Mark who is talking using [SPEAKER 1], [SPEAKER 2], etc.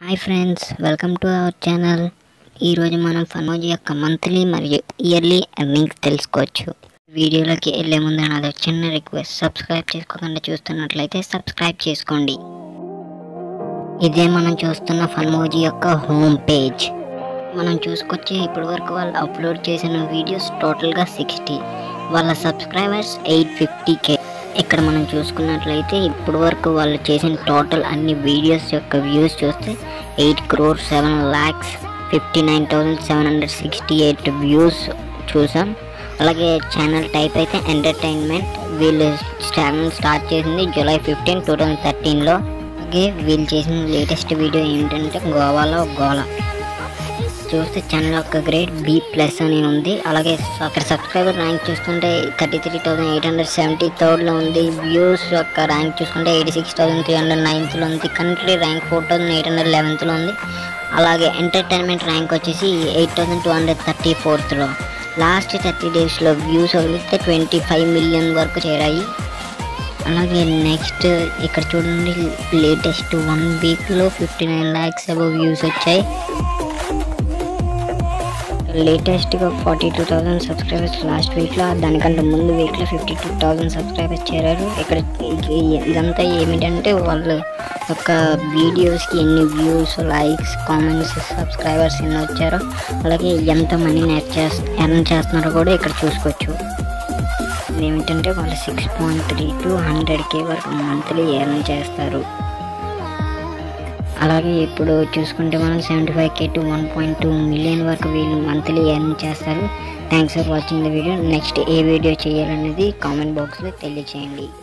[SPEAKER 1] Hi friends, welcome to our channel. ఈరోజు మనం Funmoji యొక్క మంత్లీ మరియు ఇయర్లీ ఎర్నింగ్స్ తెలుసుకోవచ్చు. వీడియోలోకి వెళ్ళే ముందు నాది చిన్న రిక్వెస్ట్, సబ్స్క్రైబ్ చేసుకోకుండా చూస్తున్నట్లయితే సబ్స్క్రైబ్ చేసుకోండి. ఇదే మనం చూస్తున్న ఫన్మోజీ యొక్క హోమ్ పేజ్. మనం చూసుకొచ్చి ఇప్పటి వరకు వాళ్ళు అప్లోడ్ చేసిన వీడియోస్ టోటల్గా 60. వాళ్ళ సబ్స్క్రైబర్స్ 850K. ఇక్కడ మనం చూసుకున్నట్లయితే ఇప్పటి వరకు వాళ్ళు చేసిన టోటల్ అన్ని వీడియోస్ యొక్క వ్యూస్ చూస్తే 8,07,59,768 వ్యూస్ చూసాం. అలాగే ఛానల్ టైప్ అయితే ఎంటర్టైన్మెంట్. వీళ్ళు ఛానల్ స్టార్ట్ చేసింది July 15, 2013లో. అలాగే వీళ్ళు చేసిన లేటెస్ట్ వీడియో ఏంటంటే గోవాలో గోల. చూస్తే ఛానల్ యొక్క గ్రేడ్ B+ అని ఉంది. అలాగే అక్కడ సబ్స్క్రైబర్ ర్యాంక్ చూసుకుంటే 33,873లో ఉంది. వ్యూస్ యొక్క ర్యాంక్ చూసుకుంటే 86,309లో ఉంది. కంట్రీ ర్యాంక్ 4,811లో ఉంది. అలాగే ఎంటర్టైన్మెంట్ ర్యాంక్ వచ్చేసి 8,234లో. లాస్ట్ 30 డేస్లో వ్యూస్ వదిలితే 25 మిలియన్ వరకు చేరాయి. అలాగే నెక్స్ట్ ఇక్కడ చూడండి, లేటెస్ట్ 1 వీక్లో 59 lakhs అబవ్ వ్యూస్ వచ్చాయి. లేటెస్ట్గా 42,000 సబ్స్క్రైబర్స్ లాస్ట్ వీక్లో, దానికంటే ముందు వీక్లో 52,000 సబ్స్క్రైబర్స్ చేరారు. ఇక్కడ ఇదంతా ఏమిటంటే వాళ్ళ యొక్క వీడియోస్కి ఎన్ని వ్యూస్, లైక్స్, కామెంట్స్, సబ్స్క్రైబర్స్ ఎన్ని వచ్చారో, అలాగే ఎంత మనీని ఎర్న్ చేస్తున్నారో కూడా ఇక్కడ చూసుకోవచ్చు. ఏమిటంటే వాళ్ళు 6.3 to 100K వరకు మంత్లీ ఎర్న్ చేస్తారు. అలాగే ఇప్పుడు చూసుకుంటే మనం 75K to 1.2 మిలియన్ వరకు వీళ్ళు మంత్లీ ఎర్న్ చేస్తారు. Thanks for watching the video. Next ఏ వీడియో చేయాలనేది కామెంట్ బాక్స్లో తెలియచేయండి.